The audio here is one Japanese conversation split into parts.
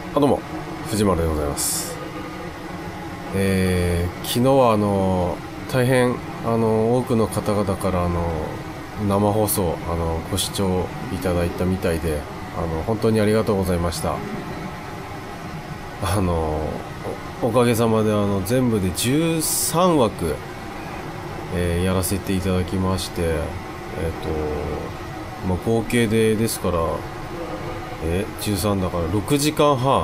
どうも藤丸でございます。昨日は大変多くの方々から生放送ご視聴いただいたみたいで本当にありがとうございました。あのおかげさまで全部で13枠、やらせていただきまして、合計でですから、13だから6時間半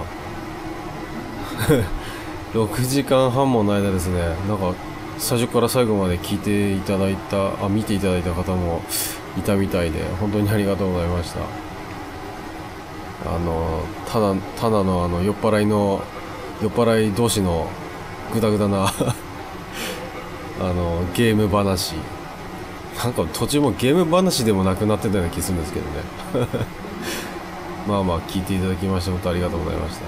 6時間半もの間ですね、なんか最初から最後まで聞いていただいた見ていただいた方もいたみたいで、本当にありがとうございました。ただの酔っ払い同士のグダグダなゲーム話、なんか途中もゲーム話でもなくなってたような気するんですけどねまあまあ聞いていただきまして本当ありがとうございました。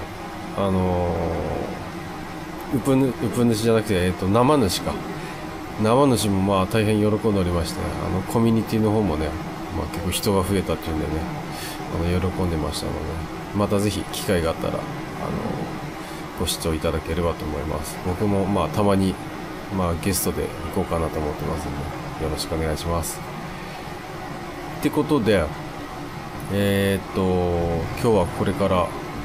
うぷ主じゃなくて、生主か。生主もまあ大変喜んでおりまして、コミュニティの方もね、結構人が増えたっていうんでね、喜んでましたので、またぜひ機会があったらご視聴いただければと思います。僕もたまにゲストで行こうかなと思ってますので、よろしくお願いします。ってことで、今日はこれから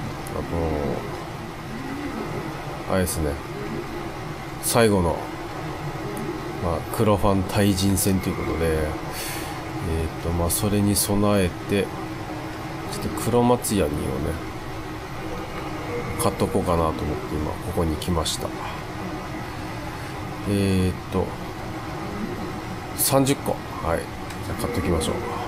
あれですね、最後の、クラファン対人戦ということで、それに備えてちょっと黒松ヤニをね買っとこうかなと思って今ここに来ました。30個、はい、じゃあ買っときましょ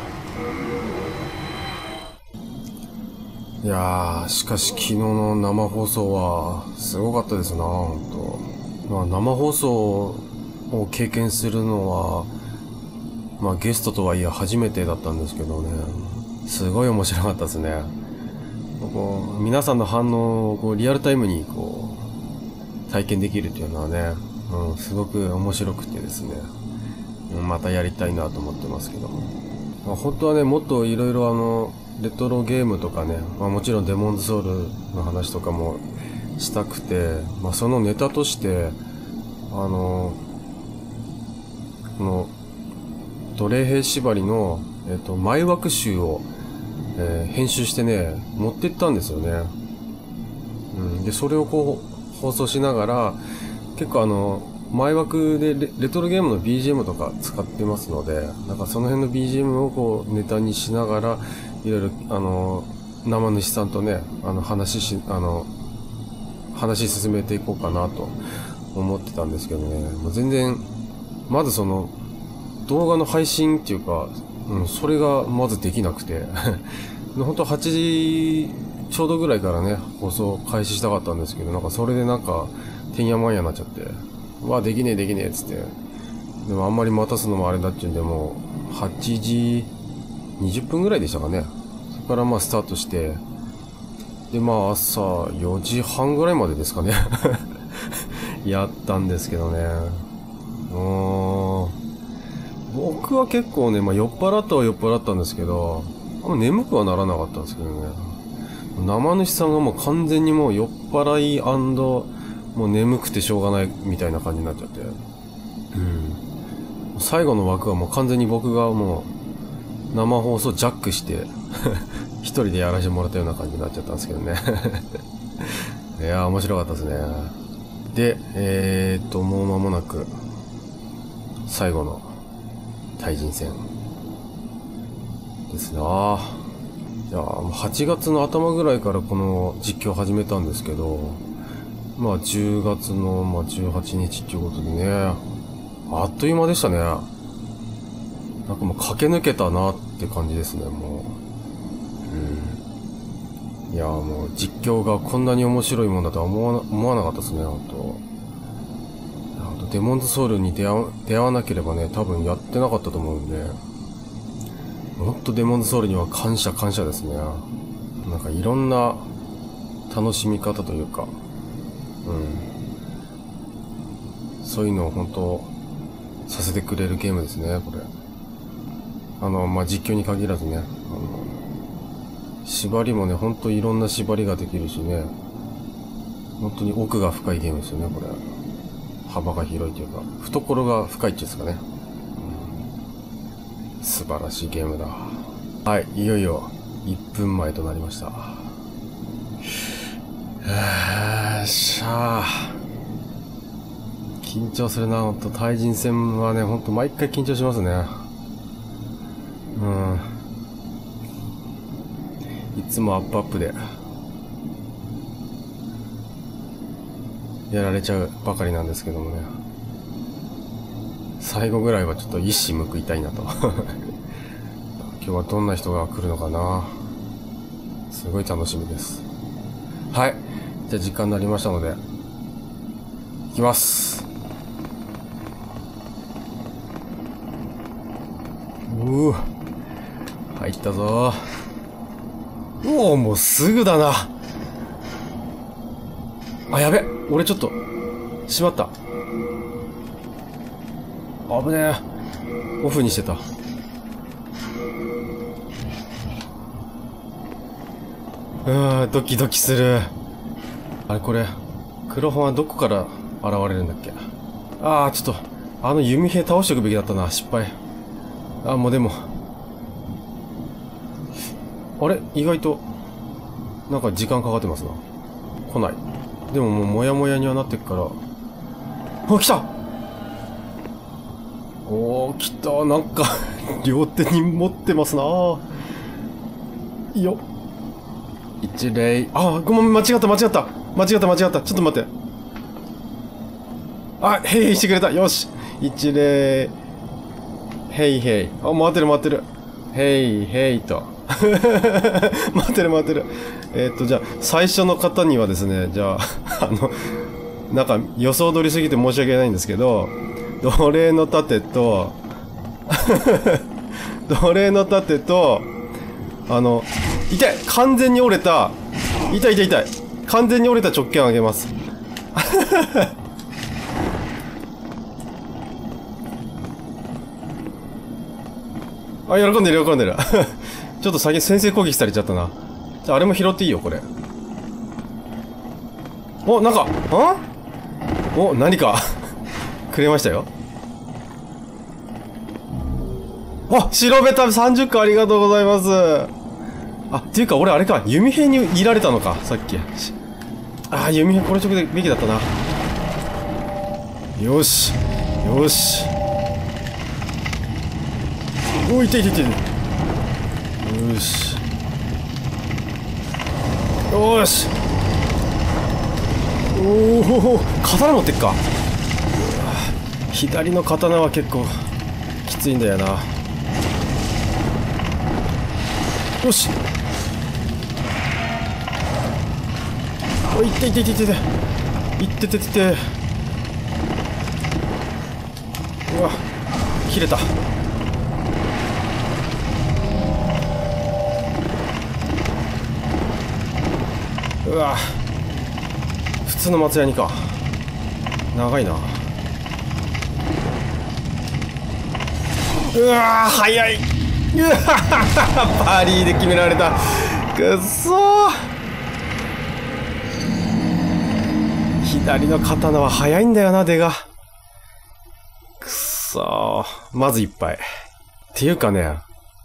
う。いやー、しかし昨日の生放送はすごかったですな、本当。生放送を経験するのはゲストとはいえ初めてだったんですけどね、すごい面白かったですね。皆さんの反応をリアルタイムに体験できるっていうのはね、すごく面白くてですね、またやりたいなと思ってますけども、本当はね、もっといろいろレトロゲームとかね、もちろんデモンズソウルの話とかもしたくて、そのネタとしてこの奴隷兵縛りの、前枠集を、編集してね持ってったんですよね。でそれを放送しながら、結構前枠でレトロゲームの BGM とか使ってますので、なんかその辺の BGM をネタにしながらいろいろ生主さんとね話進めていこうかなと思ってたんですけどね、もう全然まずその動画の配信っていうか、それがまずできなくて本当8時ちょうどぐらいからね放送開始したかったんですけど、なんかそれでてんやまんやになっちゃって、できねえっつって、でもあんまり待たすのもあれだっちゅうんで、もう8時20分ぐらいでしたかね。そこからスタートして、で朝4時半ぐらいまでですかねやったんですけどね、僕は結構ね、酔っ払ったんですけど、あんま眠くはならなかったんですけどね、生主さんがもう完全にもう酔っ払いもう眠くてしょうがないみたいな感じになっちゃって、最後の枠はもう完全に僕がもう生放送ジャックして一人でやらせてもらったような感じになっちゃったんですけどねいやー面白かったですね。でもう間もなく最後の対人戦ですな。いや8月の頭ぐらいからこの実況始めたんですけど、10月の18日っていうことでね、あっという間でしたね。なんかもう駆け抜けたなって感じですね、もう。いやもう実況がこんなに面白いもんだとは思わなかったですね、本当。デモンズソウルに出会わなければね、多分やってなかったと思うんで、もっとデモンズソウルには感謝ですね。なんかいろんな楽しみ方というか、そういうのを本当させてくれるゲームですね、これ。実況に限らずね、 縛りもね、ほんといろんな縛りができるしね。本当に奥が深いゲームですよね、これ。幅が広いというか、懐が深いっていうんですかね。素晴らしいゲームだ。はい、いよいよ1分前となりました。しゃー。緊張するな、ほんと。対人戦はね、ほんと毎回緊張しますね。いつもアップアップでやられちゃうばかりなんですけどもね。最後ぐらいはちょっと一矢報いたいなと。今日はどんな人が来るのかな。すごい楽しみです。はい。じゃあ時間になりましたので、いきます。入ったぞ。おお、もうすぐだな。あ、やべ。俺ちょっと、しまった。危ねえ。オフにしてた。ドキドキする。あれ、これ、黒本はどこから現れるんだっけ。あー、ちょっと、あの弓兵倒しておくべきだったな。失敗。あ、もうでも。あれ意外と、なんか時間かかってますな。来ない。でももうもやもやにはなってっから。あ、来た。おー、来た。なんか、両手に持ってますな。よっ。一礼。あ、ごめん、間違った。ちょっと待って。あ、へいへいしてくれた。よし。一礼。へいへい。あ、回ってる。へいへいと。待ってる。じゃあ、最初の方にはですね、じゃあ、なんか予想通りすぎて申し訳ないんですけど、奴隷の盾と、痛い！完全に折れた、痛い。完全に折れた直剣あげます。あ、喜んでる。ちょっと先先制攻撃されちゃったな。じゃあ、あれも拾っていいよ、これ。お、なんか、お、何か、くれましたよ。あ、白ベタ30個ありがとうございます。あ、っていうか、俺あれか、弓兵にいられたのか、さっき。あ、弓兵殺しとくべきだったな。よし。おい、痛い。よし。おお、刀持ってっか。左の刀は結構きついんだよな。よし。おい、いって。うわ、切れた。うわ、普通の松ヤニか。長いな。うわー、早い。うわパリーで決められた。くっそー。左の刀は早いんだよな、出が。くっそー。まず一杯。っていうかね。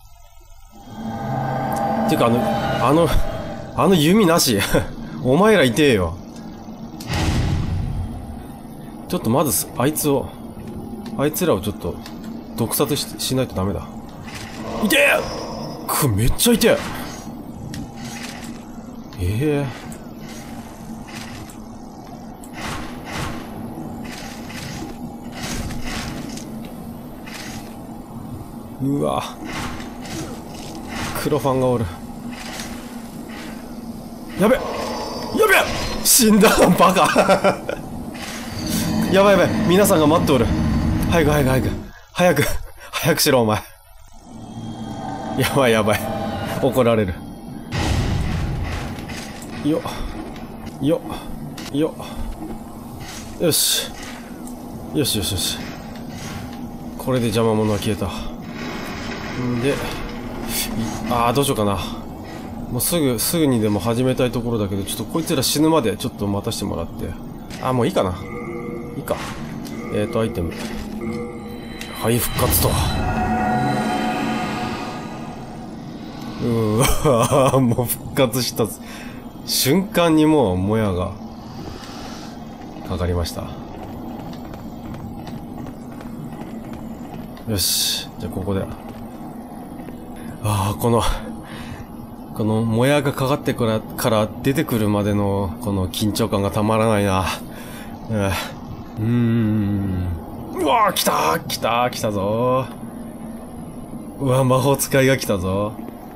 あの弓なし。お前ら痛えよ。ちょっとまず、あいつらをちょっと、毒殺しないとダメだ。痛え！めっちゃ痛え。うわ。黒ファンがおる。やべ！死んだ！バカ！やばい。皆さんが待っておる。早くしろ、お前。やばい。怒られる。よし。これで邪魔者は消えた。んで、どうしようかな。 もうすぐにでも始めたいところだけど、ちょっとこいつら死ぬまでちょっと待たせてもらって。あ、もういいかな。いいか。アイテム。はい、復活と。わもう復活した瞬間にもうもやがかかりました。よし、じゃあここで。このもやがかかってから出てくるまでのこの緊張感がたまらないな。うわー、来たぞー。うわ、魔法使いが来たぞ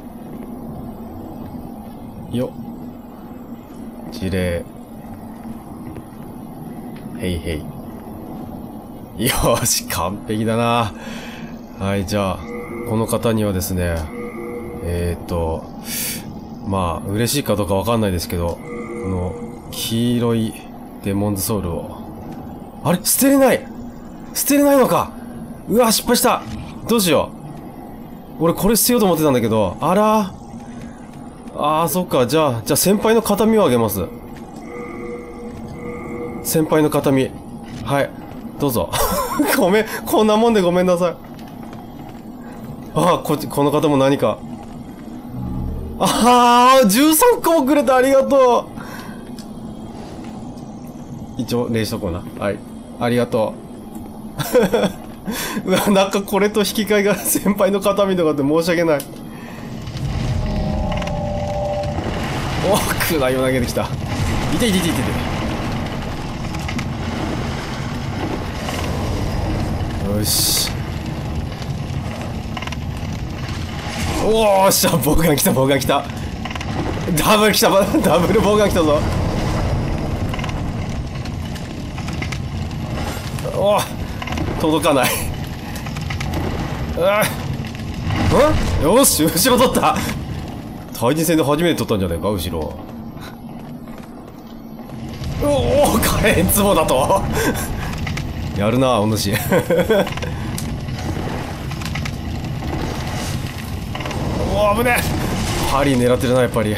ー。よっ。事例。へいへい。よーし、完璧だな。はい、じゃあ、この方にはですね、まあ、嬉しいかどうかわかんないですけど、この、黄色いデモンズソウルを。あれ捨てれないのか。うわ、失敗した。どうしよう。俺これ捨てようと思ってたんだけど、あらそっか。じゃあ先輩の形見をあげます。先輩の形見。はい。どうぞ。ごめん。こんなもんでごめんなさい。この方も何か。13個もくれてありがとう。一応、礼しとこうな。はい。ありがとう。うわ、なんかこれと引き換えが先輩の形見とかって申し訳ない。くらいを投げてきた。いて。よし。おーしゃ、ボウガン来た。ダブルボウガン来たぞ。届かない。よし、後ろ取った。対人戦で初めて取ったんじゃないか、後ろ。火炎壺だと。やるな、お主。危ねえ。ハリー狙ってるな、やっぱり。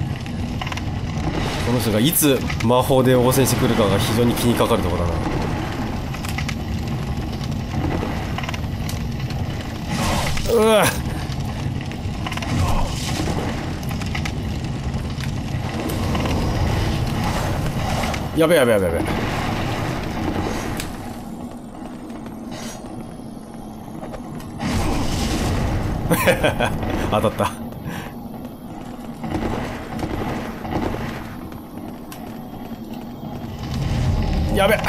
この人がいつ魔法で応戦してくるかが非常に気にかかるところだな。やべ。当たった。やべ。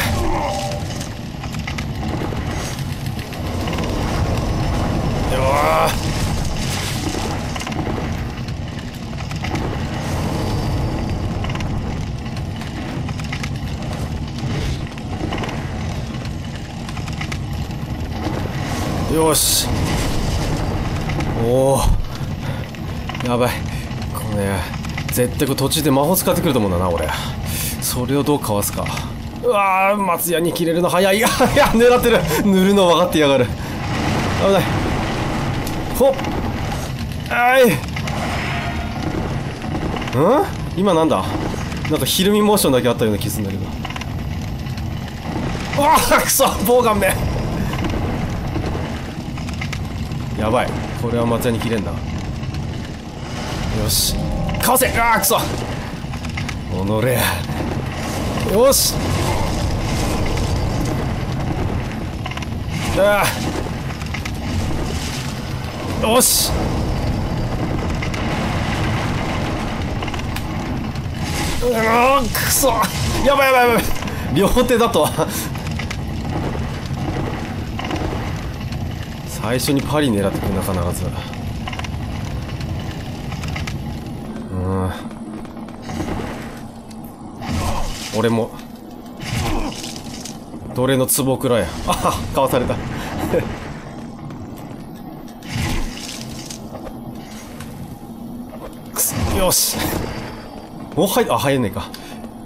よし。やばい。このね、絶対途中で魔法使ってくると思うんだな、俺。それをどうかわすか。松屋に切れるの早い。いや、狙ってる。塗るの分かってやがる。危ない。ほっ。今なんだ。なんかひるみモーションだけあったような気するんだけど。くそ、ボウガンめ。やばい。これは松屋に切れんな。よし、かわせ。くそ、おのれ。よし。よし。くそ。やばい。両手だと。最初にパリ狙ってくるな、必ず。俺もどれの壺くらい。かわされた。よし。入んねえか。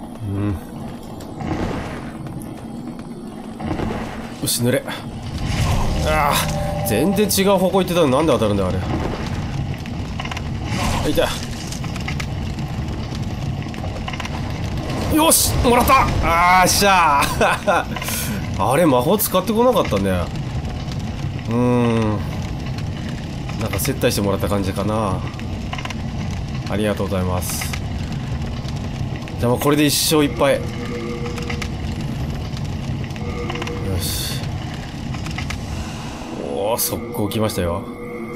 よし、濡れ。全然違う方向行ってたのになんで当たるんだよ、あれ。痛い。 よしもらった。あーしゃーあれ魔法使ってこなかったね。なんか接待してもらった感じかな。ありがとうございます。じゃあもうこれで一勝いっぱい。よし。おお、速攻来ましたよ。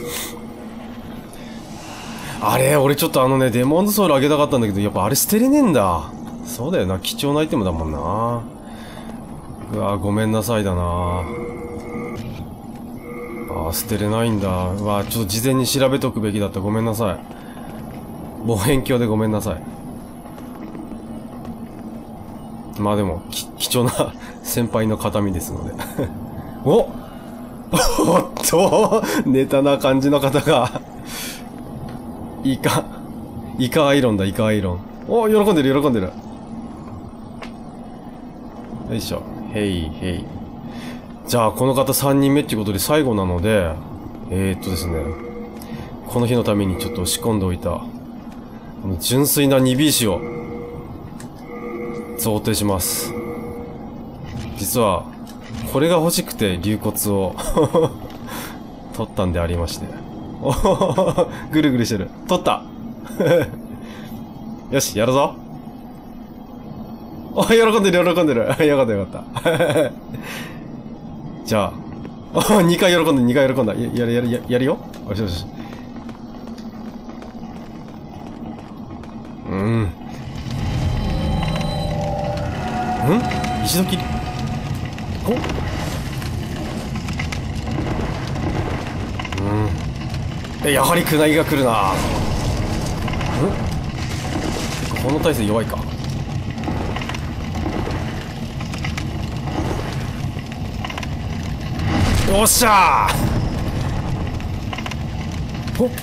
あれ俺ちょっとデモンズソウルあげたかったんだけど、やっぱあれ捨てれねえんだ。そうだよな、貴重なアイテムだもんな。うわごめんなさいだな。捨てれないんだ。うわちょっと事前に調べとくべきだった。ごめんなさい。望遠鏡でごめんなさい。まあでも貴重な先輩の形見ですのでおっとネタな感じの方がイカアイロンだ。イカアイロン。お喜んでる喜んでる。よいしょ。へいへい。じゃあこの方3人目っていうことで最後なのでですね、この日のためにちょっと仕込んでおいたこの純粋なニビーシを贈呈します。実はこれが欲しくて龍骨を取ったんでありまして。おぐるぐるしてる。取ったよしやるぞ。お喜んでる喜んでる。よかったよかったじゃあ2回喜んで2回喜んだ。やるよ。よしよし。一度きり。やはりクナギが来るな。結構この体勢弱いか。よっしゃー。ほっ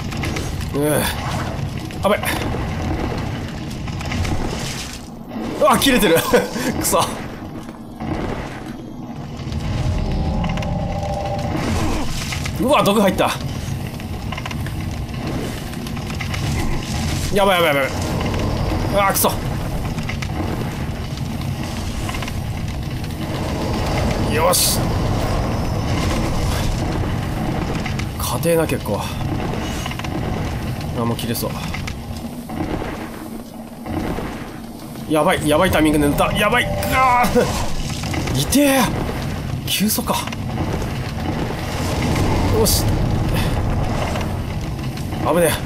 あべっ。あ切れてるくそ。うわ毒入った。やばいやばいやばい。あくそ。よし硬えな結構。もう切れそう。やばいやばいタイミングで塗った。やばい。あー痛え。急速か。よし危ね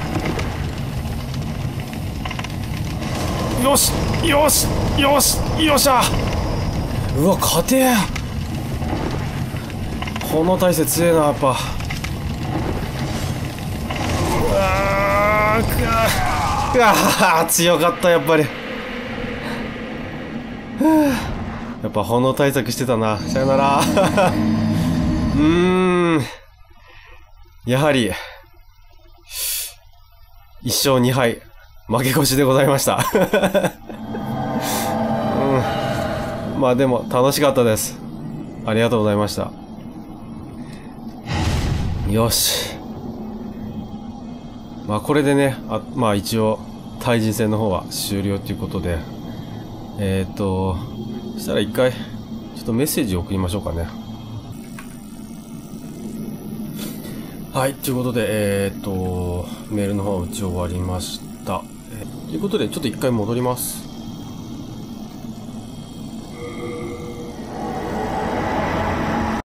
え。よしよしよしよっしゃ。うわ硬え。この体勢強えなやっぱ。うわ強かったやっぱり。やっぱ炎対策してたな。さよならやはり1勝2敗負け越しでございましたまあでも楽しかったです。ありがとうございました。よし。まあこれでね、まあ一応対人戦の方は終了ということで、そしたら一回ちょっとメッセージを送りましょうかね。はい、ということでメールの方は打ち終わりました。ということでちょっと一回戻ります。